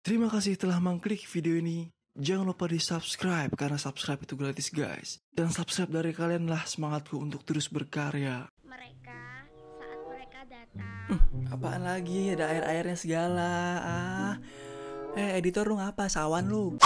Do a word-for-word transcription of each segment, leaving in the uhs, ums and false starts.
Terima kasih telah mengklik video ini. Jangan lupa di subscribe karena subscribe itu gratis guys. Dan subscribe dari kalianlah semangatku untuk terus berkarya. Mereka saat mereka datang. Hmm, apaan lagi? Ada air-airnya segala. Ah, eh editor lu ngapa? Sawan lu.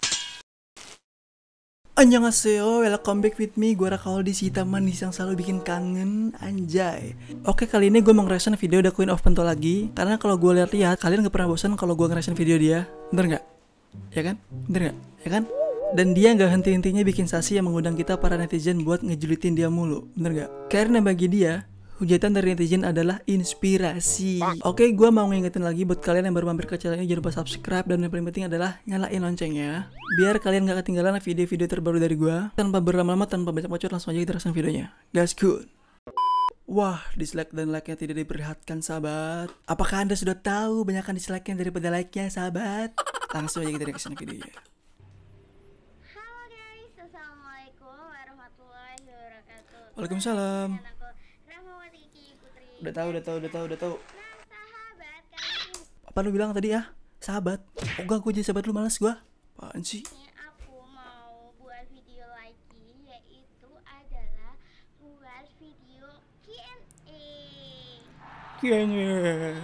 Annyeonghaseyo, welcome back with me. Gue Rakaoldi, si hitam manis yang selalu bikin kangen, anjay. Oke, kali ini gue mau ngereaction video The Queen of Pentol lagi. Karena kalau gue lihat-lihat, kalian gak pernah bosan kalau gue ngereaction video dia. Bener gak? Ya kan? Bener gak? Ya kan? Dan dia gak henti-hentinya bikin sasi yang mengundang kita para netizen buat ngejulitin dia mulu. Bener gak? Karena bagi dia, hujatan dari netizen adalah inspirasi. Oke, gue mau ngingetin lagi buat kalian yang baru mampir ke channel ini, jangan lupa subscribe, dan yang paling penting adalah nyalain loncengnya biar kalian gak ketinggalan video-video terbaru dari gue. Tanpa berlama-lama, tanpa banyak bacot, langsung aja kita reaction videonya. Let's go. Wah, dislike dan like-nya tidak diperlihatkan, sahabat. Apakah anda sudah tahu banyakkan dislike-nya daripada like-nya, sahabat? Langsung aja kita reaction videonya. Halo guys, assalamualaikum warahmatullahi wabarakatuh. Waalaikumsalam. Dengan aku Rahmawati Putri. Udah tahu, udah tahu, udah tahu, udah tahu. Nah sahabat, kali ini Apa lu bilang tadi ya? Sahabat? Oh enggak, gue jadi sahabat lu, males gue. Apaan sih? aku mau buat video lagi, yaitu adalah buat video Q and A. Kayaknya.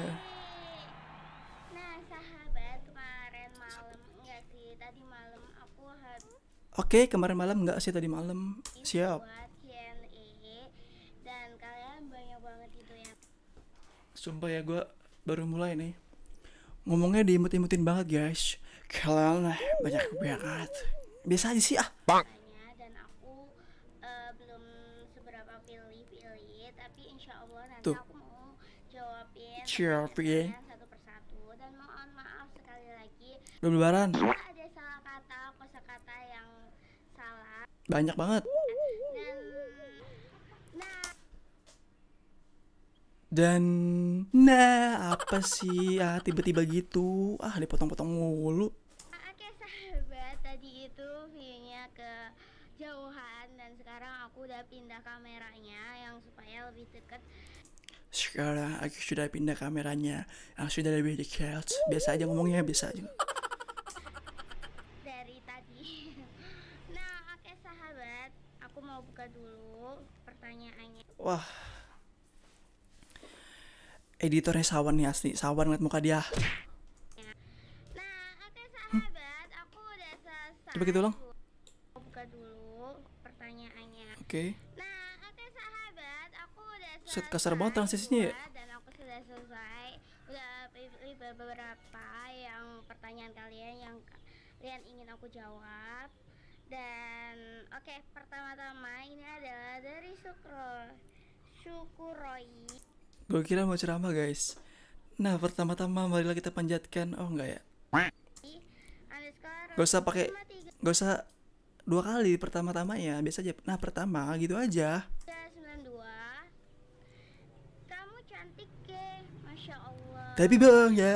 Nah sahabat, kemarin malam enggak sih, tadi malam aku habis Oke, kemarin malam enggak sih, tadi malam. Siap. buat Q and A dan kalian banyak banget itu ya. Sumpah ya, gue baru mulai nih. Ngomongnya diimut-imutin banget guys. Kalian banyak banget. Biasa aja sih ah. Tanya, dan aku eh, belum seberapa pilih-pilih, tapi insya Allah nanti Tuh. aku mau jawabin Siap, pertanyaan ya. kalian satu persatu. Dan mohon maaf sekali lagi Belum lebaran. jika ada salah kata, kosakata yang salah. Banyak banget. Dan nah Dan nah apa sih ah tiba-tiba gitu ah dipotong-potong mulu. oke sahabat, tadi itu videonya kejauhan dan sekarang aku udah pindah kameranya yang supaya lebih deket. Sekarang aku sudah pindah kameranya yang sudah lebih dekat. Biasa aja ngomongnya, biasa aja. Dari tadi. Nah, oke sahabat, aku mau buka dulu pertanyaannya. Wah, editornya Sawan nih asli. Sawan ngeliat muka dia. Nah, oke sahabat, aku udah selesai. Coba kita ulang. Mau buka dulu pertanyaannya. Oke. Nah, oke sahabat, aku udah selesai. Set kasar banget transisinya ya. Dan aku sudah selesai. Udah pilih beberapa yang pertanyaan kalian yang kalian ingin aku jawab. Dan oke, pertama-tama ini adalah dari Sukro Syukuroi. Gue kira mau ceramah guys. Nah pertama-tama marilah kita panjatkan. Oh enggak ya. Underscore Gak usah pakai. lima tiga Gak usah dua kali pertama-tama ya. Biasa aja. Nah pertama gitu aja. sembilan dua. Kamu cantik ke, masya Allah. Tapi bang ya.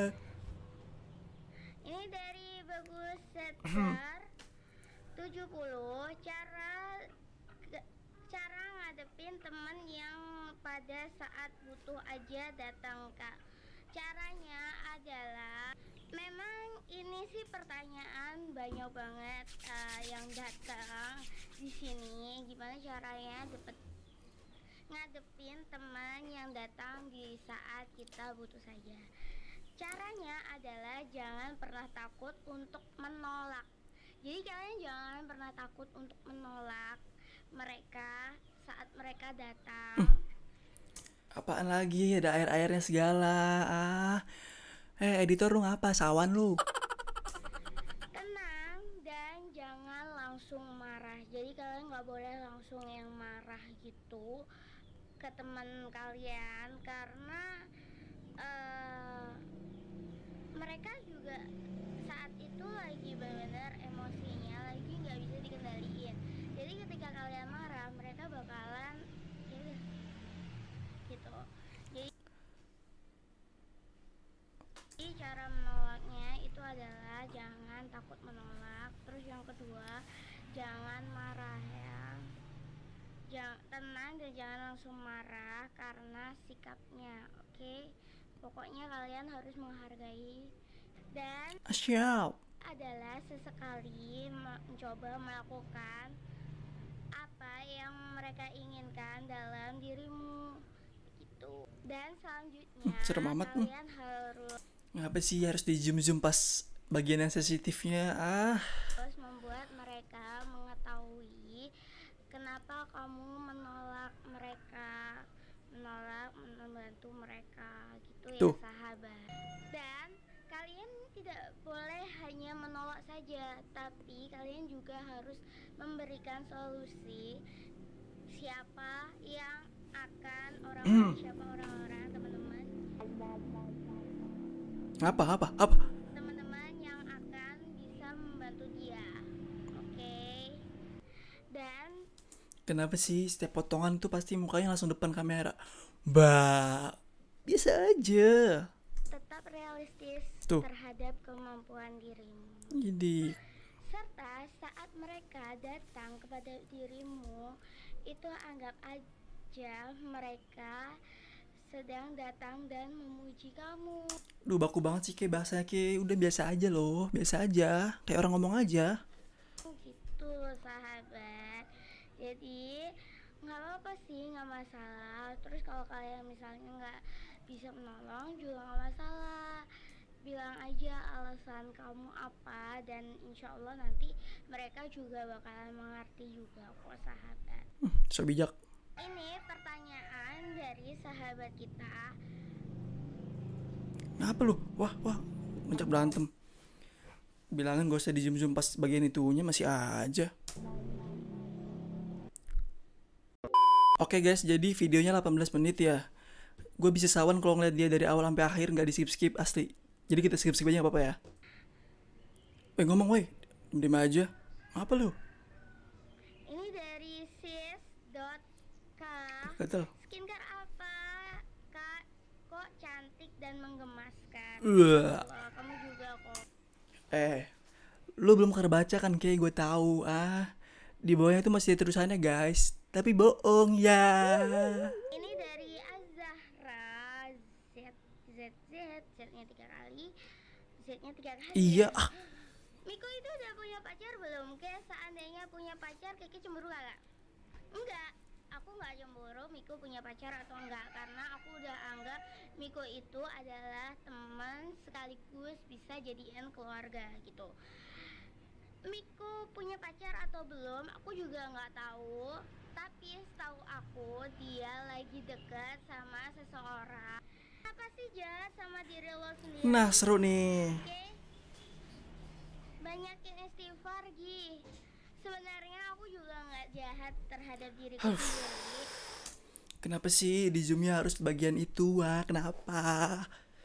Ini dari Bagus Setar tujuh puluh. Cara cara ngadepin temen yang pada saat butuh aja datang kak. Caranya adalah, memang ini sih pertanyaan banyak banget uh, yang datang di sini. Gimana caranya dapet ngadepin teman yang datang di saat kita butuh saja. Caranya adalah jangan pernah takut untuk menolak. Jadi kalian jangan pernah takut untuk menolak mereka saat mereka datang. Apaan lagi? Ada air-airnya segala. Ah. Eh editor lu ngapa? Sawan lu. Tenang dan jangan langsung marah. Jadi kalian nggak boleh langsung yang marah gitu ke teman kalian, karena uh, mereka juga saat itu lagi benar-benar emosinya lagi nggak bisa dikendaliin. Jadi ketika kalian marah, mereka bakalan ya udah, gitu. Jadi, jadi cara menolaknya itu adalah jangan takut menolak. Terus yang kedua, jangan marah ya. Jangan, tenang dan jangan langsung marah karena sikapnya, oke? Pokoknya kalian harus menghargai Dan Siap. adalah sesekali mencoba melakukan apa yang mereka inginkan dalam dirimu gitu. Dan selanjutnya Serem amat. kalian harus Ngapa sih harus di zoom zoom pas bagian yang sensitifnya? Ah, terus membuat mereka mengetahui kenapa kamu menolak mereka, menolak membantu mereka gitu ya Tuh. sahabat. Dan kalian tidak boleh hanya menolak saja, tapi kalian juga harus memberikan solusi siapa yang akan orang-orang siapa orang-orang teman-teman apa apa apa? teman-teman yang akan bisa membantu dia. Oke. Dan Kenapa sih setiap potongan tuh pasti mukanya langsung depan kamera? Bah, biasa aja. tetap realistis Tuh. terhadap kemampuan dirimu. Jadi, Serta saat mereka datang kepada dirimu, itu anggap aja mereka sedang datang dan memuji kamu. duh baku banget sih kayak bahasanya kayak udah biasa aja loh, biasa aja, kayak orang ngomong aja. Gitu sahabat. Jadi nggak apa-apa sih, nggak masalah. Terus kalau kalian misalnya nggak bisa menolong juga nggak masalah, bilang aja alasan kamu apa, dan insya Allah nanti mereka juga bakalan mengerti juga kok sahabat. Hmm, so bijak. Ini pertanyaan dari sahabat kita. Ngapa lu? Wah wah, ngajak berantem. Bilangin gak usah di zoom zoom pas bagian itunya masih aja. Oke guys, jadi videonya delapan belas menit ya. Gue bisa sawan kalau ngeliat dia dari awal sampai akhir nggak di skip skip asli. Jadi kita skip skip aja nggak apa-apa ya. Weh ngomong weh, diem aja. Apa lu? Ini dari sis dot k. Gatel. Skincare apa kak kok cantik dan menggemaskan? Wah. Wah, kamu juga kok. Eh, lu belum pernah baca kan kayak gue tahu ah. Di bawahnya itu masih ada terusannya guys. Tapi bohong ya. Ini dari Azahra Z Z Z Z-nya tiga kali, Z-nya tiga kali. Iya. ya. Ah, Miko itu udah punya pacar belum? Kayak seandainya punya pacar, Kiki cemburu gak? Enggak, aku nggak cemburu Miko punya pacar atau enggak, karena aku udah anggap Miko itu adalah teman sekaligus bisa jadiin keluarga gitu. Miko punya pacar atau belum, aku juga nggak tahu. Tapi setahu aku dia lagi dekat sama seseorang. Apa sih jahat sama diri lo sendiri? nah seru nih. Oke, banyakin istighfar Gi. Sebenarnya aku juga nggak jahat terhadap diriku Huff. sendiri. Kenapa sih di zoomnya harus bagian itu wah? Kenapa?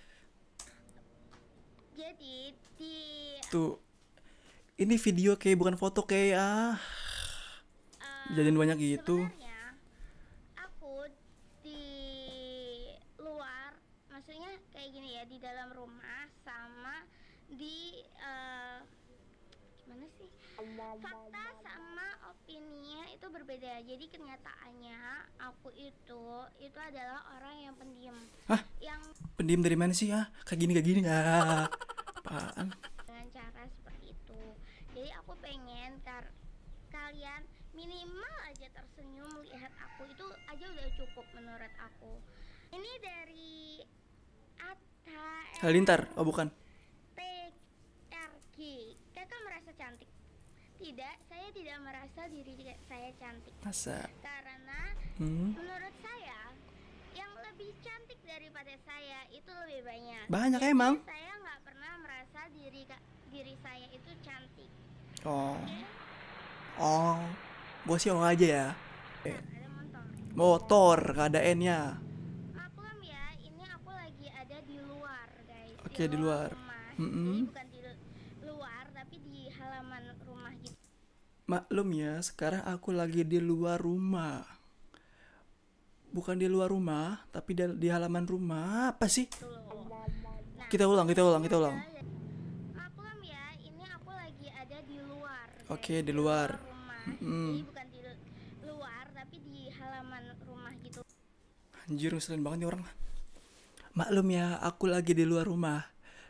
Jadi di Tuh. Ini video kayak bukan foto kayak ah. eh, Jadiin banyak gitu. sebenarnya aku di luar, maksudnya kayak gini ya, di dalam rumah sama di eh, gimana sih? Fakta sama opininya itu berbeda. Jadi kenyataannya aku itu itu adalah orang yang pendiam. Hah? Yang Pendiam dari mana sih ah? Kayak gini kayak gini ah. Apaan? dengan cara seperti itu. Jadi aku pengen kar- kalian minimal aja tersenyum melihat aku, itu aja udah cukup menurut aku. Ini dari Atta Halilintar, oh bukan. T R G. Kakak merasa cantik? Tidak, saya tidak merasa diri saya cantik. Masa? Karena Hmm? menurut saya yang lebih cantik daripada saya itu lebih banyak. Banyak Jadi, emang. saya nggak pernah merasa diri diri saya itu cantik. Oh. Oke? Oh. Gue sih oh aja ya. Nah, ada motor. Motor, gak ada N-nya. Maklum ya, ini aku lagi ada di luar, guys. Oke, di luar. rumah. Mm-mm. Jadi bukan di lu- luar, tapi di halaman rumah gitu. Maklum ya, sekarang aku lagi di luar rumah. Bukan di luar rumah, tapi di, di halaman rumah. Apa sih? loh. Nah, Kita ulang, kita ulang, kita ulang. maklum ya, ini aku lagi ada di luar. guys. Oke, di luar. rumah. Mm-mm. Jadi bukan di lu- luar, tapi di halaman rumah gitu. Anjir, ngeselin banget nih orang. Maklum ya, aku lagi di luar rumah.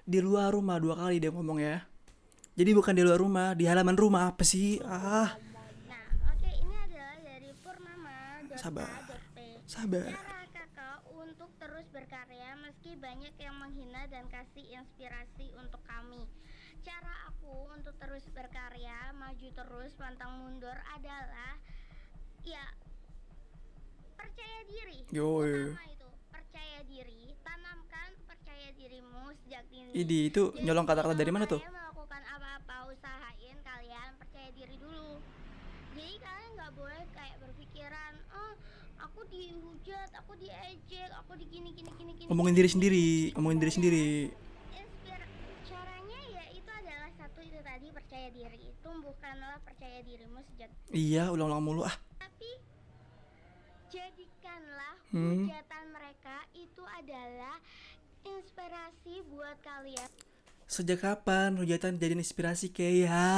di luar rumah, dua kali dia ngomong ya. Jadi bukan di luar rumah, di halaman rumah. Apa sih? Ah. Nah, oke, ini adalah dari Purnama. Sabar. Sabar. Cara kakak untuk terus berkarya meski banyak yang menghina dan kasih inspirasi untuk kami. Cara aku untuk terus berkarya, maju terus, pantang mundur adalah ya percaya diri. Yoi. Pertama itu percaya diri, tanamkan percaya dirimu sejak dini. Idi itu Jadi, nyolong kata-kata dari mana tuh? kalian melakukan apa-apa, usahain kalian percaya diri dulu. Jadi kalian nggak boleh kayak berpikiran, oh aku dihujat, aku diejek, aku digini gini gini gini. Ngomongin diri sendiri, ngomongin diri sendiri. Inspir caranya ya itu adalah satu itu tadi, percaya diri. Tumbuhkanlah percaya dirimu sejak. Iya, ulang-ulang mulu ah. Tapi jadikanlah Hmm. hujatan mereka itu adalah inspirasi buat kalian. Sejak kapan hujatan jadi inspirasi kayak ya?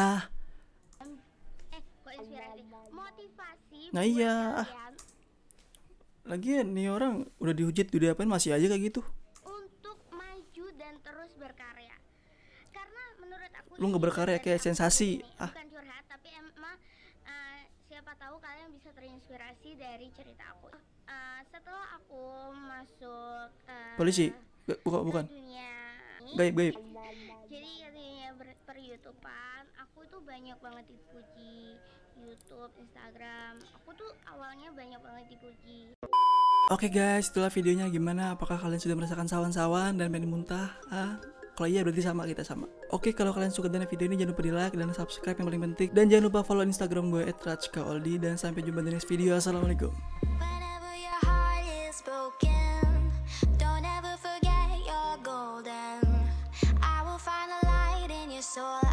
Eh, kok inspirasi? Motivasi Nah, buat iya. kalian Lagian nih orang udah dihujat, udah apain masih aja kayak gitu. untuk maju dan terus berkarya. Karena menurut aku Lu nggak ini berkarya dari kayak aku sensasi. ini, Ah. bukan curhat, tapi emang uh, siapa tahu kalian bisa terinspirasi dari cerita aku. Uh, setelah aku masuk uh, Polisi? Gak, bukan, bukan. ke dunia ini, Gaib, gaib. jadi ke dunia ber- per YouTubean, aku tuh banyak banget dipuji. YouTube, Instagram, aku tuh awalnya banyak banget dipuji. Oke guys, itulah videonya. Gimana? Apakah kalian sudah merasakan sawan-sawan dan pengen muntah? Ah, kalau iya berarti sama, kita sama. Oke, kalau kalian suka dengan video ini jangan lupa di like dan subscribe yang paling penting. Dan jangan lupa follow Instagram gue et rajkaoldi. Dan sampai jumpa di next video. Assalamualaikum. Whenever your heart is broken, don't ever forget you're golden. I will find the light in your soul.